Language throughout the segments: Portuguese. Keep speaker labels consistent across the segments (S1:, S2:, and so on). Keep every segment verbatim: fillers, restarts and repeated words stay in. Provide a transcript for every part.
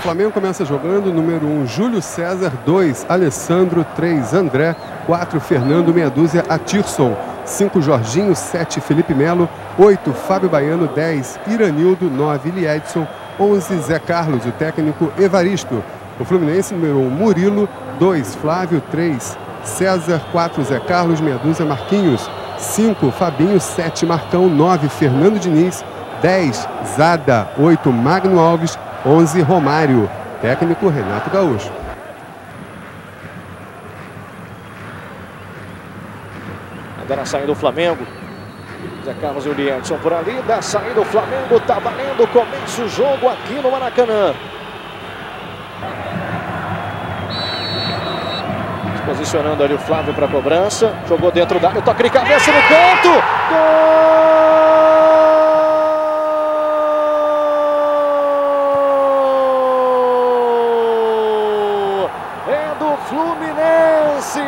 S1: Flamengo começa jogando número um, Júlio César, dois, Alessandro, três, André, quatro, Fernando, meia dúzia, Atirson, cinco, Jorginho, sete, Felipe Melo, oito, Fábio Baiano, dez, Iranildo, nove, Liedson, onze, Zé Carlos, o técnico Evaristo. O Fluminense, número um, Murilo, dois, Flávio, três, César, quatro, Zé Carlos, meia dúzia, Marquinhos, cinco, Fabinho, sete, Marcão, nove, Fernando Diniz, dez, Zada, oito, Magno Alves, onze, Romário. Técnico Renato Gaúcho.
S2: Ainda na saída do Flamengo. Zé Carlos e o Liedson por ali. Da saída do Flamengo, tá valendo. Começa o jogo aqui no Maracanã. Se posicionando ali o Flávio para a cobrança. Jogou dentro da área. Toque de cabeça no canto. Gol! Fluminense,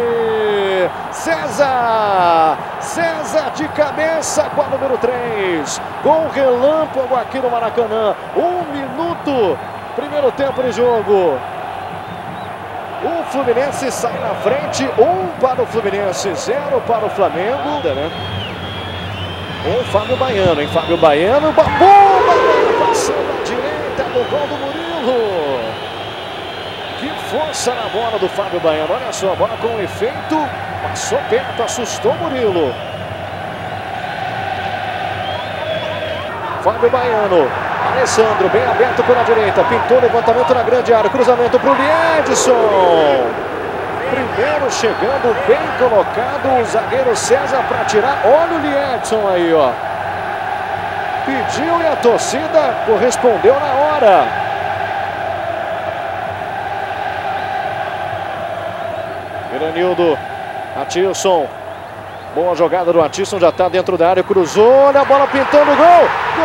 S2: César, César de cabeça com a número três, com relâmpago aqui no Maracanã, um minuto, primeiro tempo de jogo. O Fluminense sai na frente, um para o Fluminense, zero para o Flamengo. O Fábio Baiano, hein? Fábio Baiano, bomba, passando à direita no gol do Murilo. Que força na bola do Fábio Baiano. Olha só, a bola com efeito. Passou perto, assustou o Murilo. Fábio Baiano. Alessandro, bem aberto pela direita. Pintou levantamento na grande área. Cruzamento para o Liedson. Primeiro chegando, bem colocado. O zagueiro César para tirar. Olha o Liedson aí, ó. Pediu e a torcida correspondeu na hora. Iranildo, Atirson, boa jogada do Atirson, já está dentro da área, cruzou, olha a bola pintando, gol!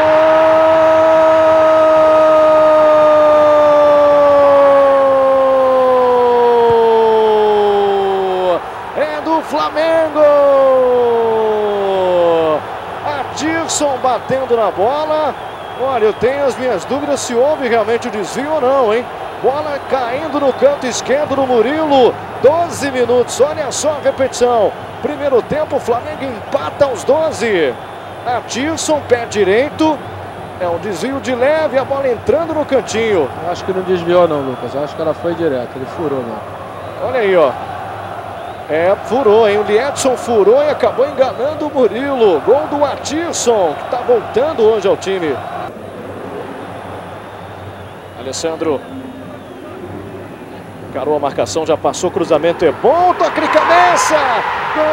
S2: Gol! É do Flamengo! Atirson batendo na bola, olha, eu tenho as minhas dúvidas se houve realmente o desvio ou não, hein? Bola caindo no canto esquerdo do Murilo. doze minutos, olha só a repetição. Primeiro tempo, o Flamengo empata aos doze. Atirson, pé direito. É um desvio de leve, a bola entrando no cantinho.
S3: Acho que não desviou não, Lucas. Acho que ela foi direto, ele furou mesmo.
S2: Olha aí, ó. É, furou, hein? O Liedson furou e acabou enganando o Murilo. Gol do Atirson, que está voltando hoje ao time. Alessandro. Encarou a marcação, já passou, cruzamento é bom, toque de cabeça! Gol!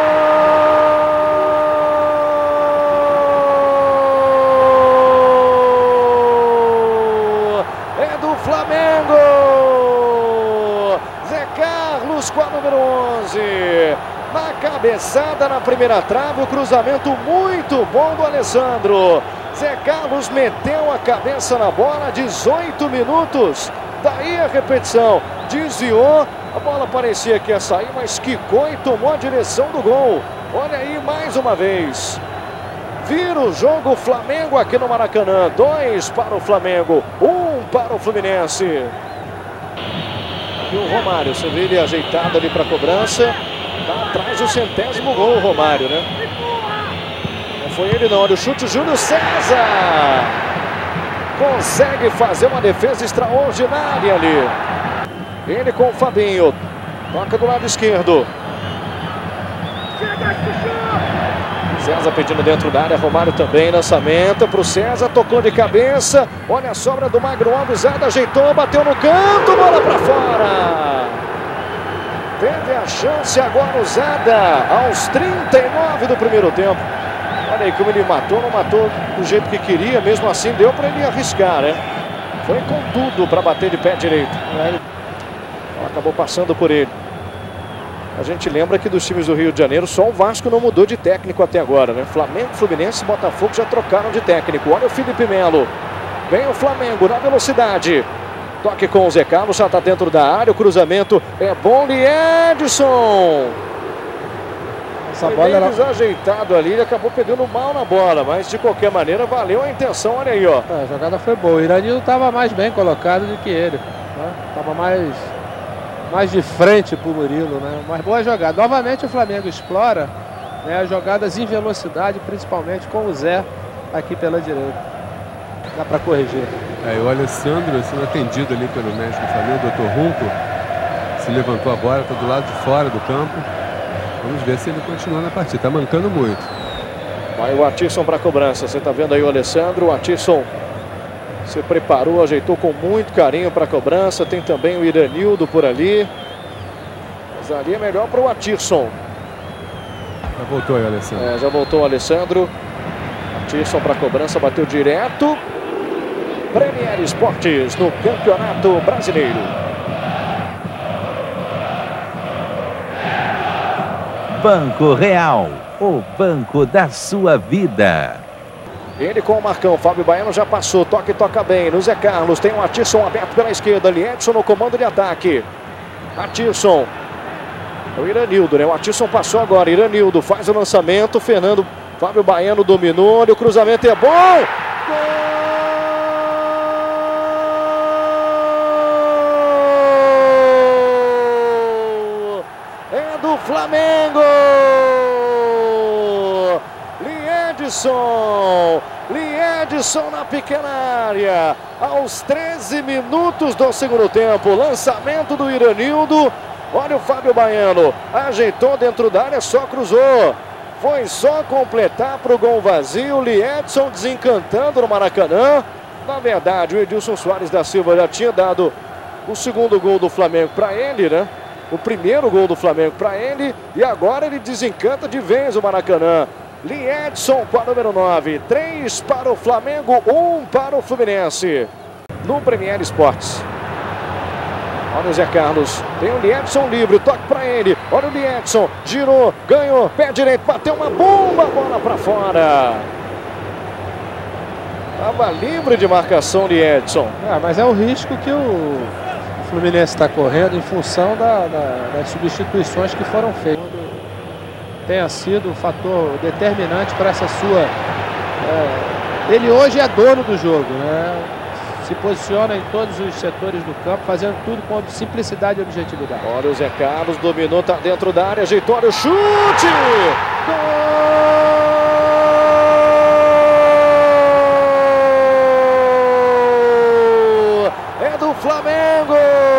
S2: É do Flamengo! Zé Carlos com a número onze. Na cabeçada, na primeira trave, o cruzamento muito bom do Alessandro. Zé Carlos meteu a cabeça na bola, dezoito minutos. Daí a repetição, desviou, a bola parecia que ia sair, mas quicou e tomou a direção do gol. Olha aí mais uma vez. Vira o jogo Flamengo aqui no Maracanã. Dois para o Flamengo, um para o Fluminense. E o Romário, você vê ele ajeitado ali para a cobrança. Tá atrás do centésimo gol o Romário, né? Não foi ele não, olha o chute, Júlio César. Consegue fazer uma defesa extraordinária ali. Ele com o Fabinho. Toca do lado esquerdo. César pedindo dentro da área. Romário também. Lançamento para o César. Tocou de cabeça. Olha a sobra do Magno Alves. Zada ajeitou. Bateu no canto. Bola para fora. Teve a chance agora o Zada. Aos trinta e nove do primeiro tempo. Olha aí como ele matou, não matou do jeito que queria, mesmo assim deu para ele arriscar, né? Foi com tudo para bater de pé direito. Ela acabou passando por ele. A gente lembra que dos times do Rio de Janeiro, só o Vasco não mudou de técnico até agora, né? Flamengo, Fluminense e Botafogo já trocaram de técnico. Olha o Felipe Melo. Vem o Flamengo na velocidade. Toque com o Zé Carlos, já está dentro da área. O cruzamento é bom, Liedson.
S3: Essa
S2: Foi
S3: bola
S2: bem
S3: era...
S2: desajeitado ali, ele acabou pegando mal na bola, mas de qualquer maneira valeu a intenção, olha aí, ó.
S3: É, a jogada foi boa. O Iranildo estava mais bem colocado do que ele. Estava né? mais, mais de frente para o Murilo, né? Mas boa jogada. Novamente o Flamengo explora né, as jogadas em velocidade, principalmente com o Zé aqui pela direita. Dá para corrigir.
S1: É, o Alessandro sendo atendido ali pelo médico do Flamengo, o doutor Runco, se levantou agora, está do lado de fora do campo. Vamos ver se ele continua na partida. Está mancando muito.
S2: Vai o Atisson para a cobrança. Você está vendo aí o Alessandro. O Atisson se preparou, ajeitou com muito carinho para a cobrança. Tem também o Iranildo por ali. Mas ali é melhor para o Atisson.
S1: Já voltou aí o Alessandro.
S2: É, já voltou o Alessandro. Atisson para a cobrança, bateu direto. Premier Esportes no Campeonato Brasileiro.
S4: Banco Real, o banco da sua vida.
S2: Ele com o Marcão, Fábio Baiano já passou, toca e toca bem, no Zé Carlos, tem o Atisson aberto pela esquerda, Liedson no comando de ataque. Atisson, o Iranildo, né? O Atisson passou agora, Iranildo faz o lançamento, Fernando, Fábio Baiano dominou, e o cruzamento é bom! Gol! É do Flamengo! Liedson, Liedson na pequena área, aos treze minutos do segundo tempo, lançamento do Iranildo, olha o Fábio Baiano, ajeitou dentro da área, só cruzou, foi só completar para o gol vazio, Liedson desencantando no Maracanã. Na verdade, o Edilson Soares da Silva já tinha dado o segundo gol do Flamengo para ele, né? O primeiro gol do Flamengo para ele, e agora ele desencanta de vez o Maracanã. Liedson com a número nove, três para o Flamengo, um para o Fluminense, no Premier Esportes. Olha o Zé Carlos, tem o Liedson livre, toque para ele, olha o Liedson, girou, ganhou, pé direito, bateu uma bomba, bola para fora. Estava livre de marcação Liedson.
S3: Ah, mas é o risco que o Fluminense está correndo em função da, da, das substituições que foram feitas. Tenha sido um fator determinante para essa sua... É, ele hoje é dono do jogo, né? Se posiciona em todos os setores do campo, fazendo tudo com simplicidade e objetividade.
S2: Olha o Zé Carlos, dominou, tá dentro da área, ajeitou, olha o chute! Gol! É do Flamengo!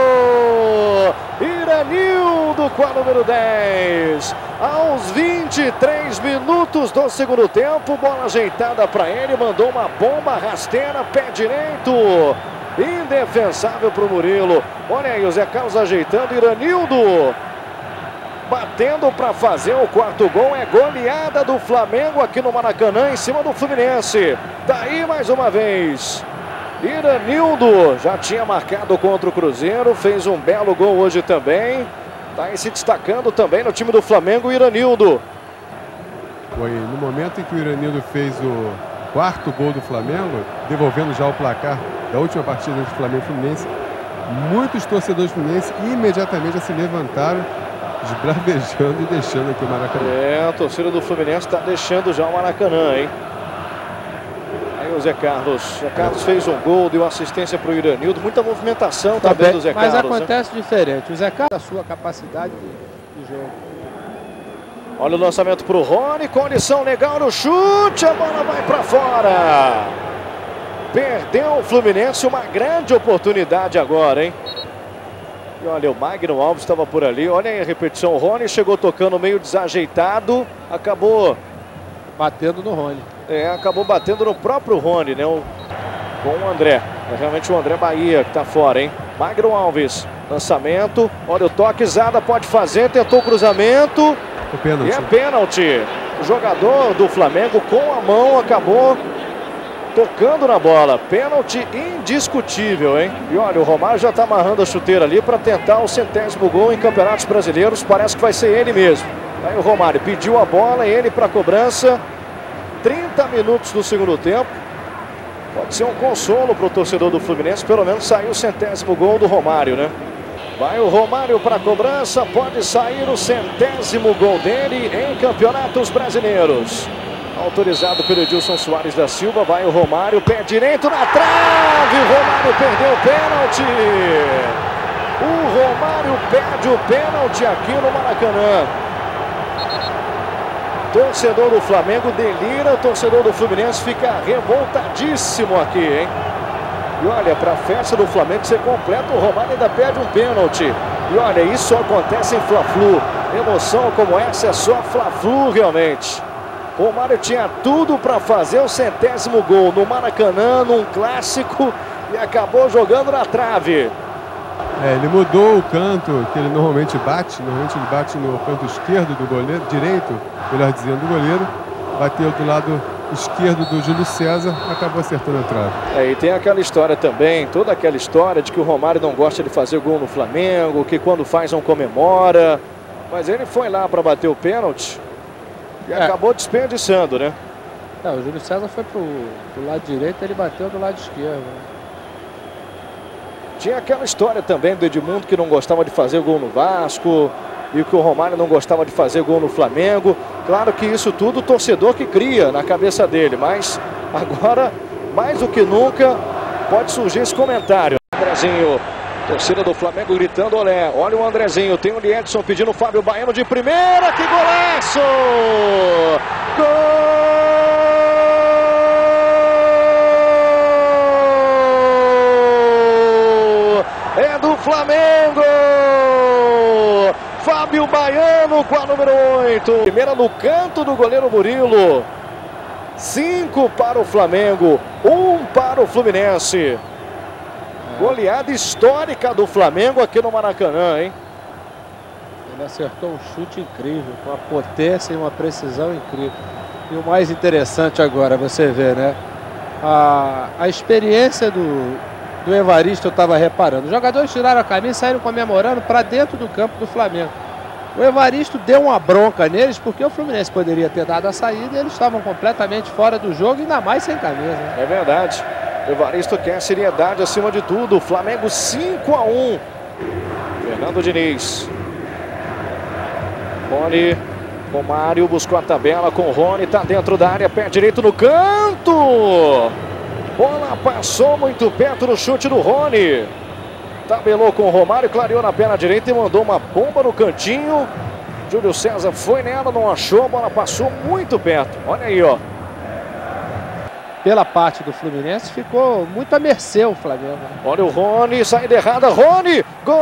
S2: Iranildo com a número dez. Aos vinte e três minutos do segundo tempo, bola ajeitada para ele, mandou uma bomba rasteira, pé direito, indefensável para o Murilo. Olha aí o Zé Carlos ajeitando, Iranildo batendo para fazer o quarto gol. É goleada do Flamengo aqui no Maracanã em cima do Fluminense. Daí mais uma vez Iranildo já tinha marcado contra o Cruzeiro, fez um belo gol hoje também. Está aí se destacando também no time do Flamengo, o Iranildo.
S1: Foi no momento em que o Iranildo fez o quarto gol do Flamengo, devolvendo já o placar da última partida do Flamengo Fluminense, muitos torcedores fluminenses imediatamente já se levantaram, esbravejando e deixando aqui o Maracanã.
S2: É, a torcida do Fluminense está deixando já o Maracanã, hein? Aí o Zé Carlos. Zé Carlos fez um gol, deu assistência para o Iranildo. Muita movimentação também, também do Zé
S3: mas
S2: Carlos.
S3: Mas acontece
S2: né?
S3: diferente. O Zé Carlos, a sua capacidade de, de jogo.
S2: Olha o lançamento para o Rony. Condição legal no chute. A bola vai para fora. Perdeu o Fluminense. Uma grande oportunidade agora, hein? E olha, o Magno Alves estava por ali. Olha aí a repetição. O Rony chegou tocando meio desajeitado. Acabou
S3: batendo no Rony.
S2: É, acabou batendo no próprio Rony, né? O, com o André. É realmente o André Bahia que tá fora, hein? Magno Alves, lançamento. Olha o toque, Zada pode fazer, tentou o cruzamento.
S1: O pênalti.
S2: E é pênalti. O jogador do Flamengo com a mão acabou tocando na bola. Pênalti indiscutível, hein? E olha, o Romário já tá amarrando a chuteira ali para tentar o centésimo gol em campeonatos brasileiros. Parece que vai ser ele mesmo. Aí o Romário pediu a bola, ele para cobrança. trinta minutos do segundo tempo. Pode ser um consolo para o torcedor do Fluminense. Pelo menos saiu o centésimo gol do Romário, né? Vai o Romário para a cobrança, pode sair o centésimo gol dele em campeonatos brasileiros. Autorizado pelo Edilson Soares da Silva, vai o Romário, pé direito na trave, o Romário perdeu o pênalti. O Romário perde o pênalti aqui no Maracanã. Torcedor do Flamengo delira, o torcedor do Fluminense fica revoltadíssimo aqui, hein? E olha, para a festa do Flamengo ser completa, o Romário ainda perde um pênalti. E olha, isso acontece em Fla-Flu. Emoção como essa é só Fla-Flu realmente. O Romário tinha tudo para fazer o centésimo gol no Maracanã, num clássico, e acabou jogando na trave.
S1: É, ele mudou o canto que ele normalmente bate. Normalmente ele bate no canto esquerdo do goleiro, direito, melhor dizendo, do goleiro. Bateu do lado esquerdo do Júlio César, acabou acertando a trave.
S2: É, e tem aquela história também, toda aquela história de que o Romário não gosta de fazer gol no Flamengo, que quando faz não comemora. Mas ele foi lá para bater o pênalti e é. acabou desperdiçando, né?
S3: É, o Júlio César foi pro, pro lado direito, ele bateu do lado esquerdo.
S2: Tinha aquela história também do Edmundo que não gostava de fazer gol no Vasco e que o Romário não gostava de fazer gol no Flamengo. Claro que isso tudo o torcedor que cria na cabeça dele, mas agora, mais do que nunca, pode surgir esse comentário. Andrezinho, torcida do Flamengo gritando olé. Olha o Andrezinho, tem o Liedson pedindo o Fábio Baiano de primeira, que golaço! Gol! É do Flamengo! Fábio Baiano com a número oito. Primeira no canto do goleiro Murilo. Cinco para o Flamengo, um para o Fluminense. Goleada histórica do Flamengo aqui no Maracanã, hein?
S3: Ele acertou um chute incrível, com uma potência e uma precisão incrível. E o mais interessante agora, você vê, né? A, a experiência do, do Evaristo, eu estava reparando. Os jogadores tiraram a camisa e saíram comemorando para dentro do campo do Flamengo. O Evaristo deu uma bronca neles, porque o Fluminense poderia ter dado a saída e eles estavam completamente fora do jogo, ainda mais sem camisa.
S2: É verdade. O Evaristo quer seriedade acima de tudo. O Flamengo cinco a um. Fernando Diniz. Rony. Romário buscou a tabela com o Rony. Está dentro da área. Pé direito no canto. Bola passou muito perto do chute do Rony. Tabelou com o Romário. Clareou na perna direita e mandou uma bomba no cantinho. Júlio César foi nela, não achou. A bola passou muito perto. Olha aí, ó.
S3: Pela parte do Fluminense, ficou muito à mercê o Flamengo.
S2: Olha o Rony, saída errada, Rony, gol!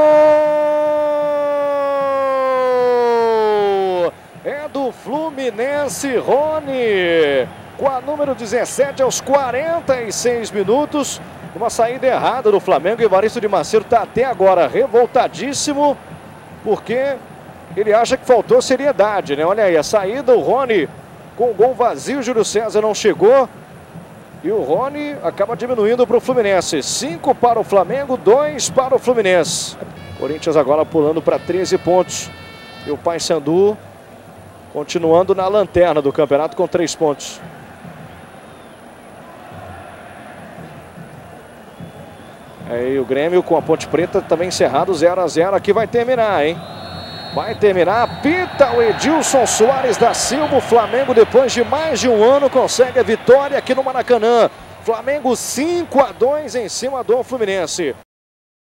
S2: É do Fluminense, Rony, com a número dezessete aos quarenta e seis minutos. Uma saída errada do Flamengo, Evaristo de Macedo está até agora revoltadíssimo, porque ele acha que faltou seriedade, né? Olha aí, a saída, o Rony com o gol vazio, Júlio César não chegou. E o Rony acaba diminuindo para o Fluminense. cinco para o Flamengo, dois para o Fluminense. Corinthians agora pulando para treze pontos. E o Paysandu continuando na lanterna do campeonato com três pontos. Aí o Grêmio com a Ponte Preta também encerrado, zero a zero. Aqui vai terminar, hein? Vai terminar, apita o Edilson Soares da Silva. O Flamengo, depois de mais de um ano, consegue a vitória aqui no Maracanã. Flamengo cinco a dois em cima do Fluminense.